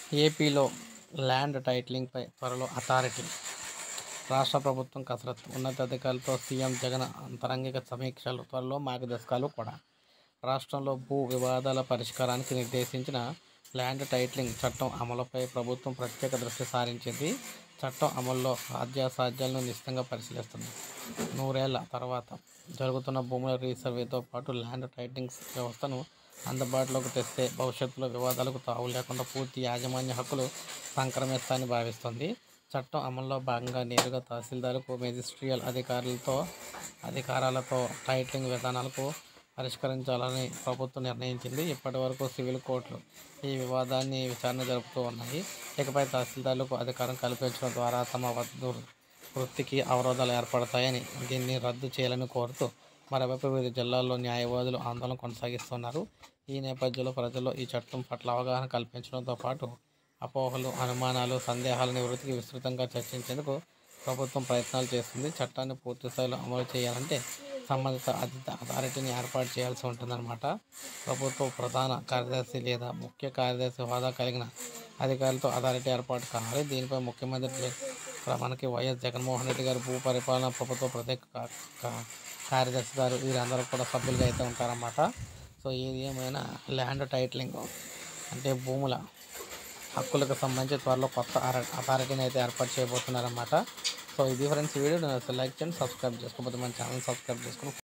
ఏపీలో ల్యాండ్ టైటిలింగ్పై త్వరలో అథారిటీ. రాష్ట్ర ప్రభుత్వం కసరత్తు. ఉన్నతాధికారులతో సీఎం జగన్ అంతరంగిక సమీక్షలు. త్వరలో మార్గదర్శకాలు కూడా. రాష్ట్రంలో భూ వివాదాల పరిష్కారానికి నిర్దేశించిన ల్యాండ్ టైటిలింగ్ చట్టం అమలుపై ప్రభుత్వం ప్రత్యేక దృష్టి సారించింది. చట్టం అమలులో సాధ్యాసాధ్యాలను నిశితంగా పరిశీలిస్తుంది. 100 ఏళ్ల తర్వాత జరుగుతున్న భూముల రీసర్వేతో పాటు ల్యాండ్ టైటిలింగ్ వ్యవస్థను అందుబాటులోకి తెస్తే భవిష్యత్తులో వివాదాలకు తావు లేకుండా పూర్తి యాజమాన్య హక్కులు సంక్రమిస్తాయని భావిస్తోంది. చట్టం అమలులో భాగంగా నేరుగా తహసీల్దార్లకు, మెజిస్ట్రియల్ అధికారాలతో టైటిలింగ్ విధానాలకు పరిష్కరించాలని ప్రభుత్వం నిర్ణయించింది. ఇప్పటి వరకు సివిల్ కోర్టులు ఈ వివాదాన్ని విచారణ జరుపుతూ ఉన్నాయి. ఇకపై తహసీల్దార్లకు అధికారం కల్పించడం ద్వారా తమ వృత్తికి అవరోధాలు ఏర్పడతాయని దీన్ని రద్దు చేయాలని కోరుతూ మరోవైపు వివిధ జిల్లాల్లో న్యాయవాదులు ఆందోళన కొనసాగిస్తున్నారు. ఈ నేపథ్యంలో ప్రజల్లో ఈ చట్టం పట్ల అవగాహన కల్పించడంతో పాటు అపోహలు, అనుమానాలు, సందేహాల నివృత్తికి విస్తృతంగా చర్చించేందుకు ప్రభుత్వం ప్రయత్నాలు చేస్తుంది. చట్టాన్ని పూర్తిస్థాయిలో అమలు చేయాలంటే సంబంధిత అథారిటీని ఏర్పాటు చేయాల్సి ఉంటుందన్నమాట. ప్రభుత్వ ప్రధాన కార్యదర్శి లేదా ముఖ్య కార్యదర్శి హోదా కలిగిన అధికారులతో అథారిటీ ఏర్పాటు కావాలి. దీనిపై ముఖ్యమంత్రి మనకి వైఎస్ జగన్మోహన్ రెడ్డి గారు, భూ పరిపాలన ప్రభుత్వ ప్రత్యేక కార్యదర్శి గారు వీరందరూ కూడా సభ్యులుగా అయితే ఉంటారన్నమాట. సో ఏది ఏమైనా ల్యాండ్ టైటిలింగ్ అంటే భూముల హక్కులకు సంబంధించి త్వరలో కొత్త అథారిటీని అయితే ఏర్పాటు చేయబోతున్నారన్నమాట. సో ఇది ఫ్రెండ్స్ వీడియో. లైక్ చేయండి, సబ్స్క్రైబ్ చేసుకోకపోతే మన ఛానల్ సబ్స్క్రైబ్ చేసుకుని